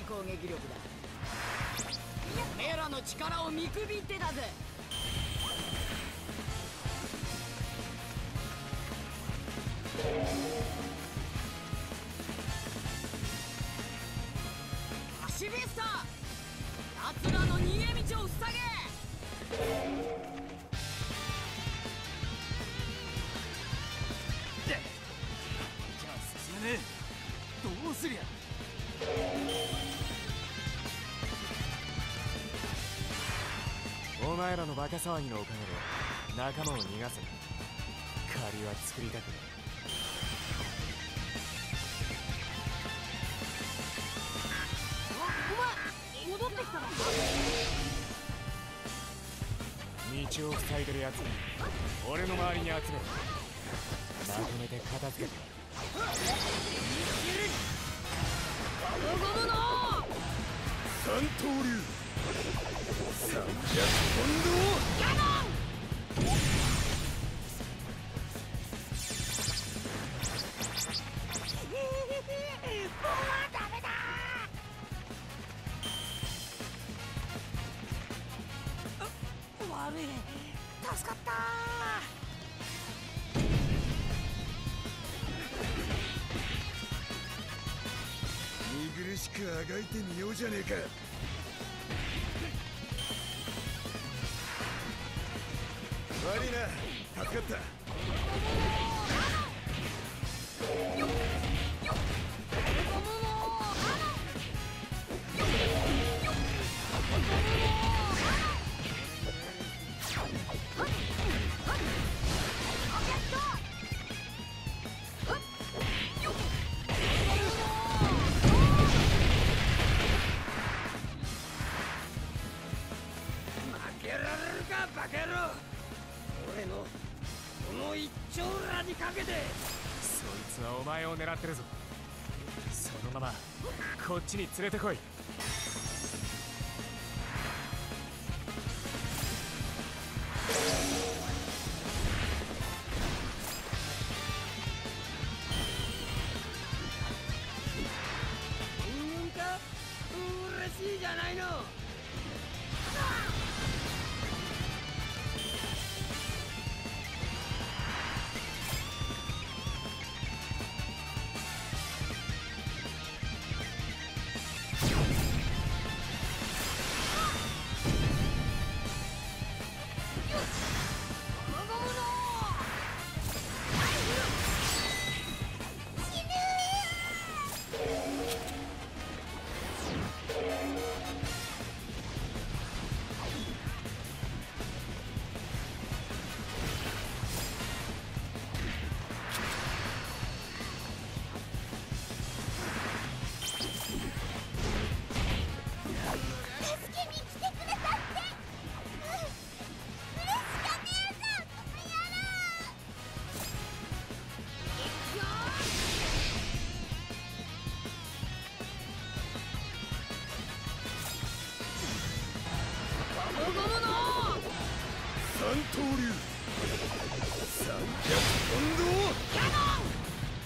攻撃力だ。おめえらの力を見くびってだぜ。アシビスター、奴らの逃げ道を塞げ。 じゃあ進めねえ。どうすりゃ。 お前らのバカ騒ぎのおかげで仲間を逃がせ。借りは作りたくねお前戻ってきたの？ 道を塞いでるやつに俺の周りに集める。まとめて片付けてやる。 ゴムの三刀流300本キャノン。 悪い、助かった。 見苦しくあがいてみようじゃねえか。悪いな、助かった。負けられるかバカ野郎。俺のこの一丁羅にかけて。 そいつはお前を狙ってるぞ。そのままこっちに連れてこい。 うんか嬉しいじゃないの。三刀流300本堂キャノン。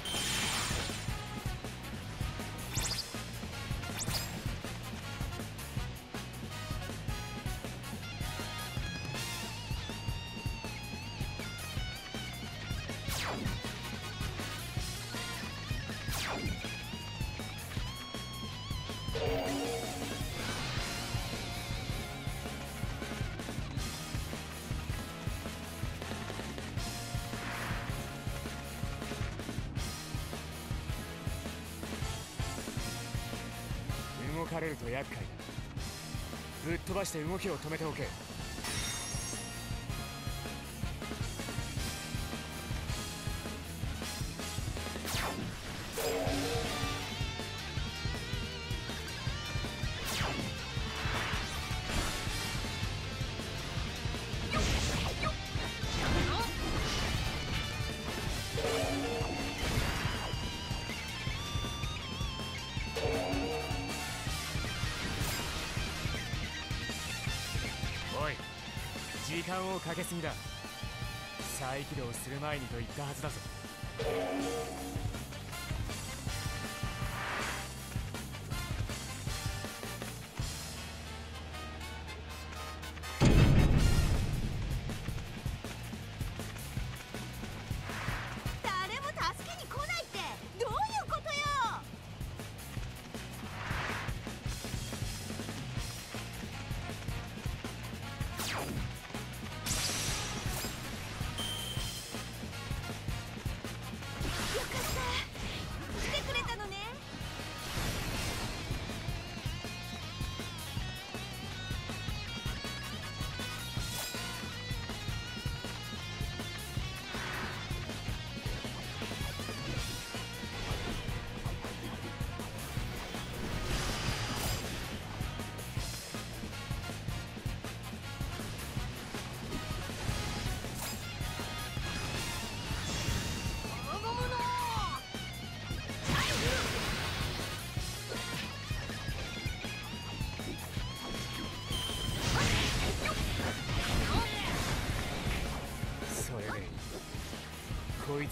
動かれると厄介だ。ぶっ飛ばして動きを止めておけ。おい、時間をかけすぎだ。再起動する前にと言ったはずだぞ。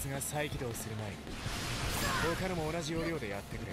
物が再起動する前に他のも同じ要領でやってくれ。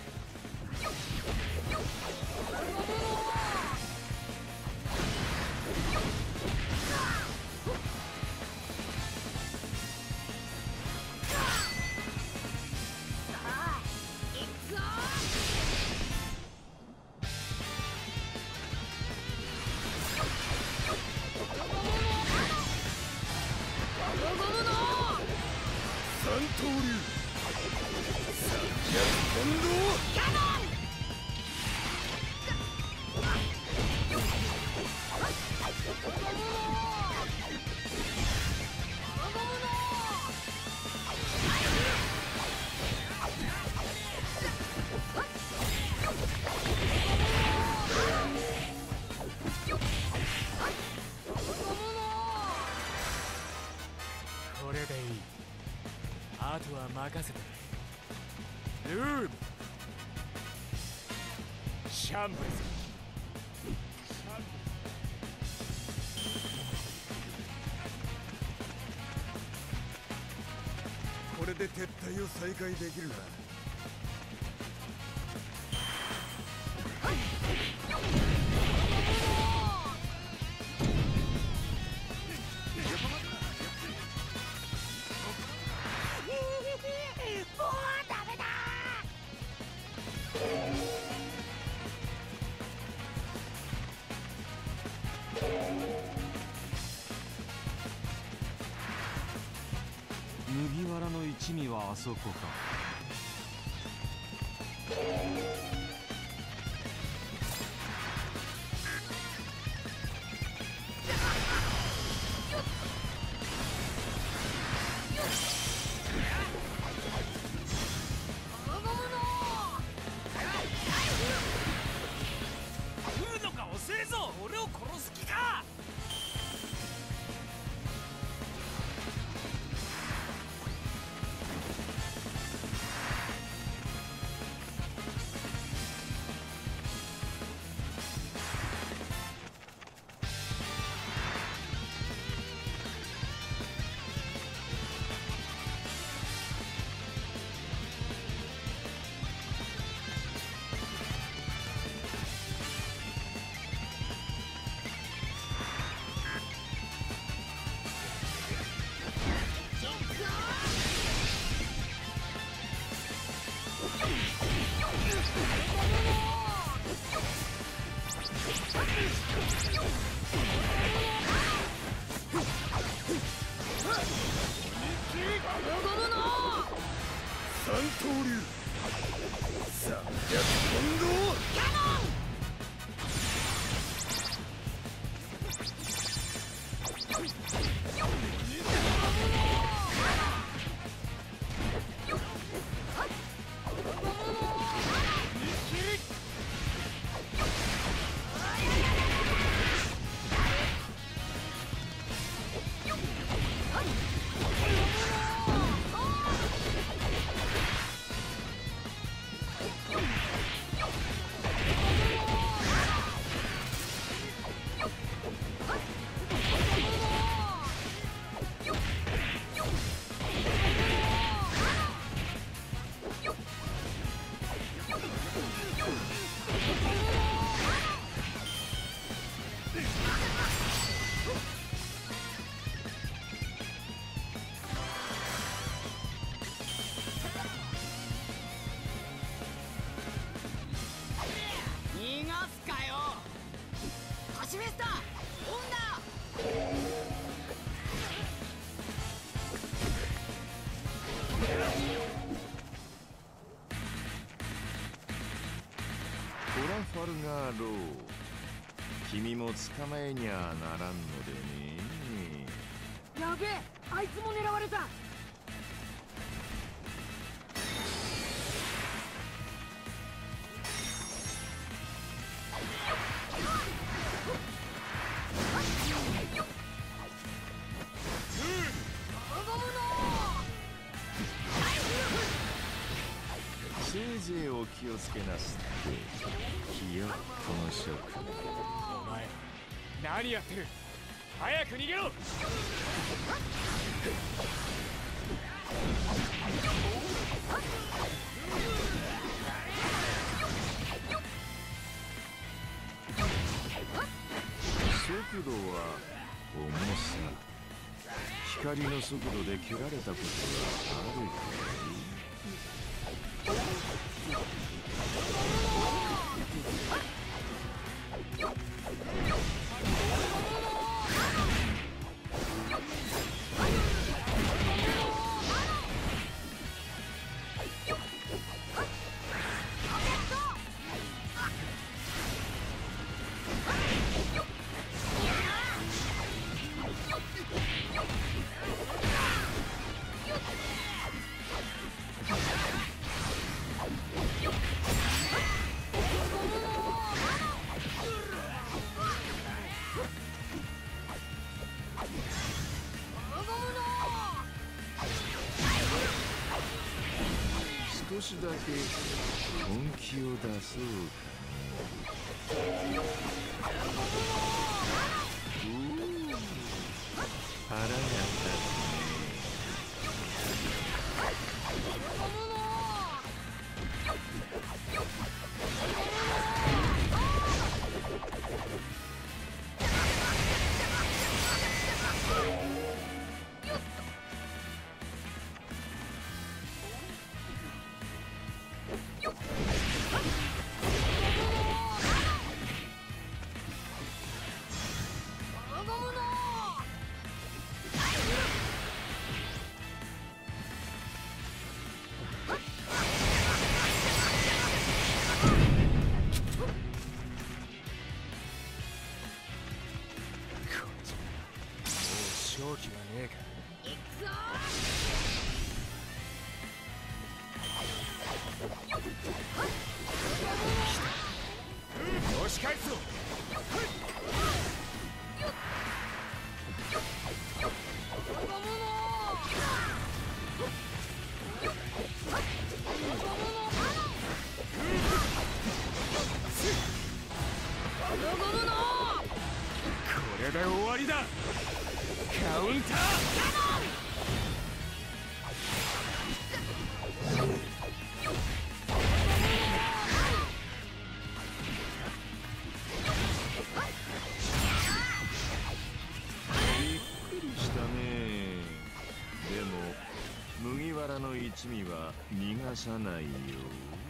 これでいい。あとは任せてくれ。ルームシャンブルズ。 これで撤退を再開できるな。 麦わらの一味はあそこか。 来るのか遅えぞ。俺を殺す気か。 三刀流300本堂キャノン。 逃がすかよ。ハシフェスタオンだ。 トラファルガーロー、君も捕まえにゃならんのでね。 やべえ、あいつも狙われた。 せいぜいお気をつけなすってひよっこの職。 お前何やってる。早く逃げろ。 速度は重さ。光の速度で蹴られたことがあるかい？少しだけ本気を出そうかね。腹が立つね。 勝機はねえか。 行くぞ押し返すぞ。これで終わりだ。カウンター。 びっくりしたね。でも麦わらの一味は逃がさないよ。